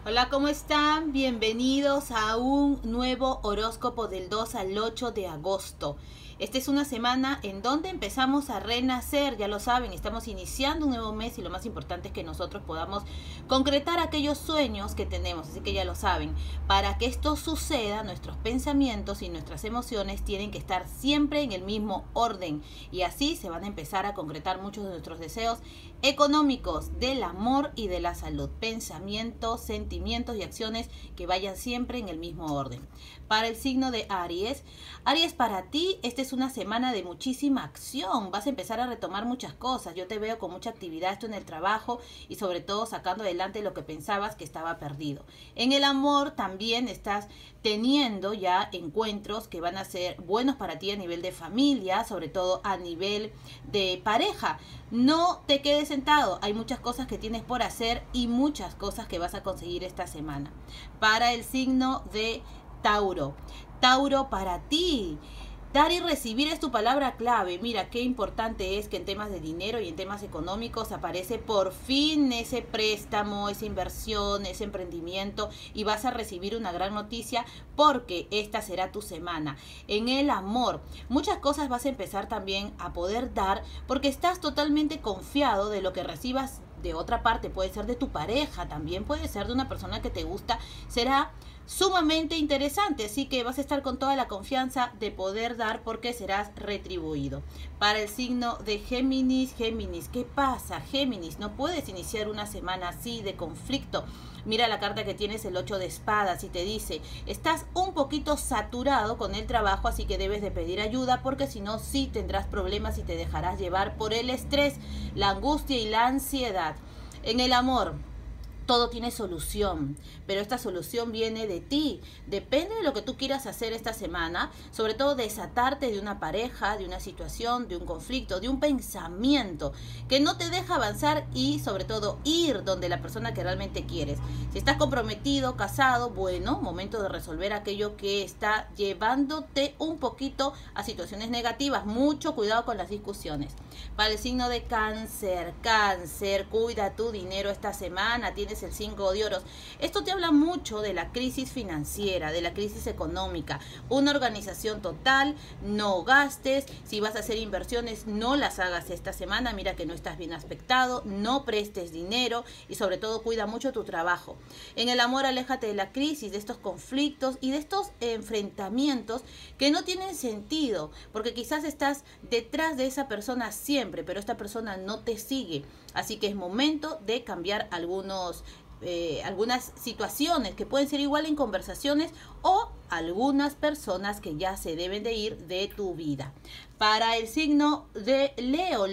Hola, ¿cómo están? Bienvenidos a un nuevo horóscopo del 2 al 8 de agosto. Esta es una semana en donde empezamos a renacer, ya lo saben, estamos iniciando un nuevo mes y lo más importante es que nosotros podamos concretar aquellos sueños que tenemos, así que ya lo saben. Para que esto suceda, nuestros pensamientos y nuestras emociones tienen que estar siempre en el mismo orden y así se van a empezar a concretar muchos de nuestros deseos económicos, del amor y de la salud. Pensamientos, sentimientos y acciones que vayan siempre en el mismo orden. Para el signo de Aries, Aries, para ti esta es una semana de muchísima acción. Vas a empezar a retomar muchas cosas. Yo te veo con mucha actividad esto en el trabajo y sobre todo sacando adelante lo que pensabas que estaba perdido. En el amor también estás teniendo ya encuentros que van a ser buenos para ti a nivel de familia, sobre todo a nivel de pareja. No te quedes sentado, hay muchas cosas que tienes por hacer y muchas cosas que vas a conseguir esta semana. Para el signo de Tauro, Tauro, para ti dar y recibir es tu palabra clave. Mira qué importante es que en temas de dinero y en temas económicos aparece por fin ese préstamo, esa inversión, ese emprendimiento y vas a recibir una gran noticia porque esta será tu semana. En el amor, muchas cosas vas a empezar también a poder dar porque estás totalmente confiado de lo que recibas de otra parte. Puede ser de tu pareja, también puede ser de una persona que te gusta. Será sumamente interesante, así que vas a estar con toda la confianza de poder dar porque serás retribuido. Para el signo de Géminis, Géminis, ¿qué pasa? Géminis, no puedes iniciar una semana así de conflicto. Mira la carta que tienes, el 8 de espadas, y te dice, estás un poquito saturado con el trabajo, así que debes de pedir ayuda porque si no, sí tendrás problemas y te dejarás llevar por el estrés, la angustia y la ansiedad. En el amor, todo tiene solución, pero esta solución viene de ti. Depende de lo que tú quieras hacer esta semana, sobre todo desatarte de una pareja, de una situación, de un conflicto, de un pensamiento que no te deja avanzar y sobre todo ir donde la persona que realmente quieres. Si estás comprometido, casado, bueno, momento de resolver aquello que está llevándote un poquito a situaciones negativas. Mucho cuidado con las discusiones. Para el signo de Cáncer, Cáncer, cuida tu dinero esta semana. Tienes el 5 de oros. Esto te habla mucho de la crisis financiera, de la crisis económica. Una organización total, no gastes. Si vas a hacer inversiones, no las hagas esta semana. Mira que no estás bien aspectado, no prestes dinero y sobre todo cuida mucho tu trabajo. En el amor, aléjate de la crisis, de estos conflictos y de estos enfrentamientos que no tienen sentido, porque quizás estás detrás de esa persona siempre, pero esta persona no te sigue. Así que es momento de cambiar algunas situaciones que pueden ser igual en conversaciones o algunas personas que ya se deben de ir de tu vida. Para el signo de Leo,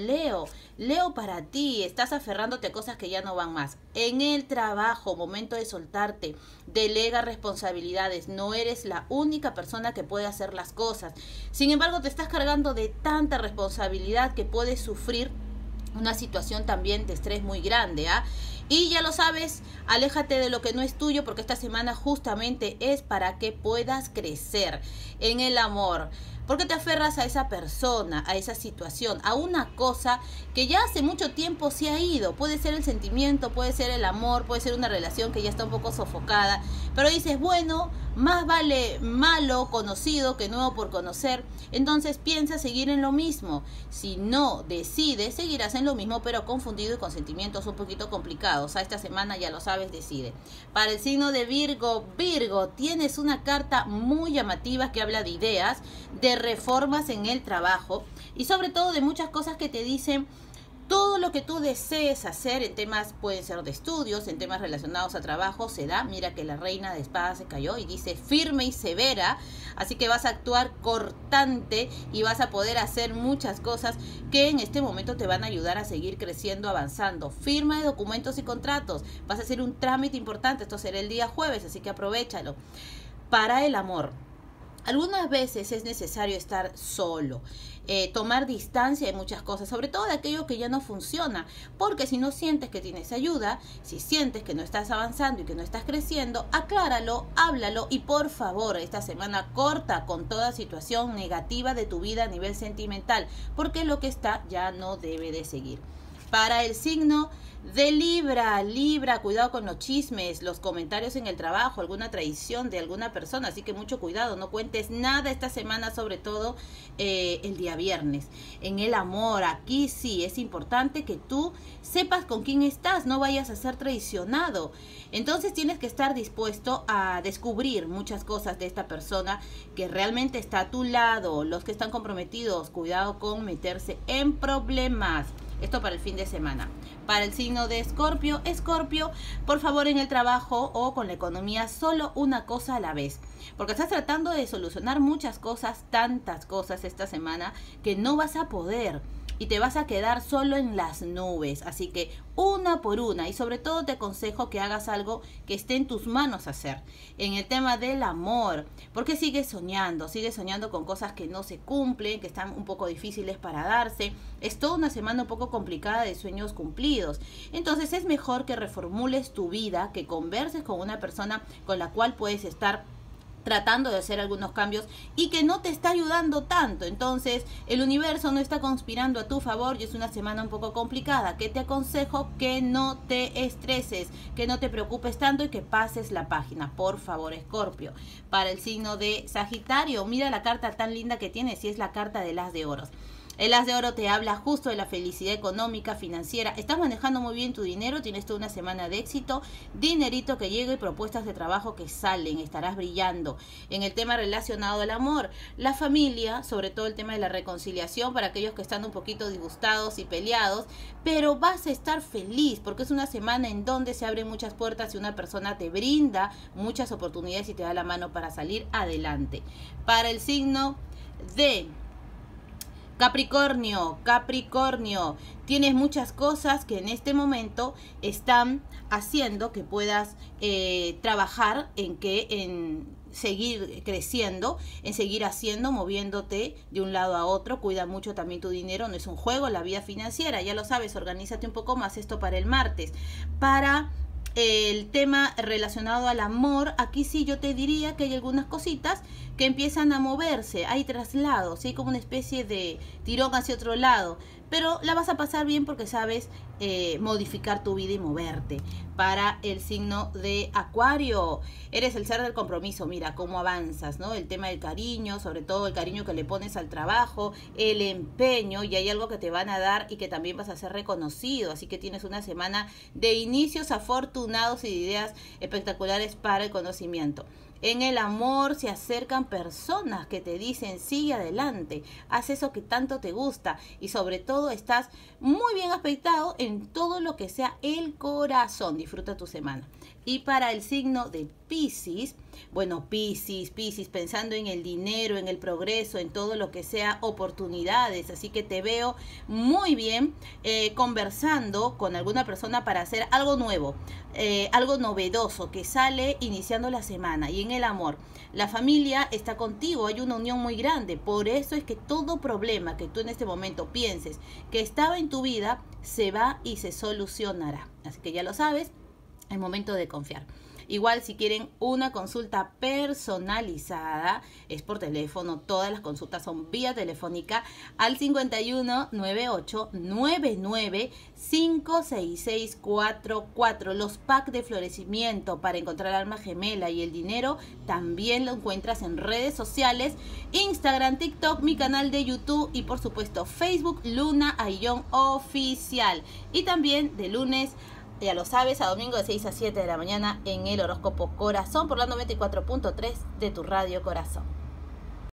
Leo, para ti estás aferrándote a cosas que ya no van más. En el trabajo, momento de soltarte, delega responsabilidades. No eres la única persona que puede hacer las cosas. Sin embargo, te estás cargando de tanta responsabilidad que puedes sufrir una situación también de estrés muy grande, ¿ah? Y ya lo sabes, aléjate de lo que no es tuyo porque esta semana justamente es para que puedas crecer. En el amor, porque te aferras a esa persona, a esa situación, a una cosa que ya hace mucho tiempo se ha ido. Puede ser el sentimiento, puede ser el amor, puede ser una relación que ya está un poco sofocada, pero dices, bueno, más vale malo conocido que nuevo por conocer. Entonces piensa seguir en lo mismo. Si no decides, seguirás en lo mismo, pero confundido y con sentimientos un poquito complicados. A esta semana ya lo sabes, decide. Para el signo de Virgo, Virgo, tienes una carta muy llamativa que habla de ideas, de reformas en el trabajo y sobre todo de muchas cosas que te dicen todo lo que tú desees hacer en temas, pueden ser de estudios, en temas relacionados a trabajo, se da. Mira que la reina de espadas se cayó y dice firme y severa, así que vas a actuar cortante y vas a poder hacer muchas cosas que en este momento te van a ayudar a seguir creciendo, avanzando. Firma de documentos y contratos, vas a hacer un trámite importante, esto será el día jueves, así que aprovéchalo. Para el amor, algunas veces es necesario estar solo, tomar distancia de muchas cosas, sobre todo de aquello que ya no funciona, porque si no sientes que tienes ayuda, si sientes que no estás avanzando y que no estás creciendo, acláralo, háblalo y por favor esta semana corta con toda situación negativa de tu vida a nivel sentimental, porque lo que está ya no debe de seguir. Para el signo de Libra, Libra, cuidado con los chismes, los comentarios en el trabajo, alguna traición de alguna persona, así que mucho cuidado, no cuentes nada esta semana, sobre todo el día viernes. En el amor, aquí sí es importante que tú sepas con quién estás, no vayas a ser traicionado. Entonces tienes que estar dispuesto a descubrir muchas cosas de esta persona que realmente está a tu lado. Los que están comprometidos, cuidado con meterse en problemas. Esto para el fin de semana. Para el signo de Escorpio, Escorpio, por favor en el trabajo o con la economía, solo una cosa a la vez. Porque estás tratando de solucionar muchas cosas, tantas cosas esta semana, que no vas a poder. Y te vas a quedar solo en las nubes. Así que una por una. Y sobre todo te aconsejo que hagas algo que esté en tus manos hacer. En el tema del amor. Porque sigues soñando con cosas que no se cumplen, que están un poco difíciles para darse. Es toda una semana un poco complicada de sueños cumplidos. Entonces es mejor que reformules tu vida, que converses con una persona con la cual puedes estar tratando de hacer algunos cambios y que no te está ayudando tanto. Entonces el universo no está conspirando a tu favor y es una semana un poco complicada. Que te aconsejo que no te estreses, que no te preocupes tanto y que pases la página, por favor, Escorpio. Para el signo de Sagitario, mira la carta tan linda que tienes, y es la carta del As de Oros. El As de Oro te habla justo de la felicidad económica, financiera. Estás manejando muy bien tu dinero, tienes toda una semana de éxito, dinerito que llega y propuestas de trabajo que salen, estarás brillando. En el tema relacionado al amor, la familia, sobre todo el tema de la reconciliación para aquellos que están un poquito disgustados y peleados, pero vas a estar feliz porque es una semana en donde se abren muchas puertas y una persona te brinda muchas oportunidades y te da la mano para salir adelante. Para el signo de Capricornio, Capricornio, tienes muchas cosas que en este momento están haciendo que puedas trabajar en seguir creciendo, en seguir haciendo, moviéndote de un lado a otro. Cuida mucho también tu dinero, no es un juego, la vida financiera, ya lo sabes, organízate un poco más. Esto para el martes. Para el tema relacionado al amor, aquí sí yo te diría que hay algunas cositas que empiezan a moverse, hay traslados, hay como una especie de tirón hacia otro lado, pero la vas a pasar bien porque sabes modificar tu vida y moverte. Para el signo de Acuario, eres el ser del compromiso, mira cómo avanzas, ¿no? El tema del cariño, sobre todo el cariño que le pones al trabajo, el empeño, y hay algo que te van a dar y que también vas a ser reconocido, así que tienes una semana de inicios afortunados y de ideas espectaculares para el conocimiento. En el amor se acercan personas que te dicen sigue adelante, haz eso que tanto te gusta y sobre todo estás muy bien aspectado en todo lo que sea el corazón. Disfruta tu semana. Y para el signo de Piscis, bueno, Piscis, pensando en el dinero, en el progreso, en todo lo que sea oportunidades, así que te veo muy bien conversando con alguna persona para hacer algo nuevo, algo novedoso que sale iniciando la semana. Y en el amor, la familia está contigo, hay una unión muy grande, por eso es que todo problema que tú en este momento pienses que estaba en tu vida, se va y se solucionará. Así que ya lo sabes, es momento de confiar. Igual si quieren una consulta personalizada, es por teléfono, todas las consultas son vía telefónica al 51 98 99 56644. Los packs de florecimiento para encontrar el alma gemela y el dinero también lo encuentras en redes sociales, Instagram, TikTok, mi canal de YouTube y por supuesto Facebook, Luna Ayllón Oficial. Y también de lunes, ya lo sabes, a domingo de 6 a 7 de la mañana en el horóscopo Corazón por la 94.3 de tu Radio Corazón.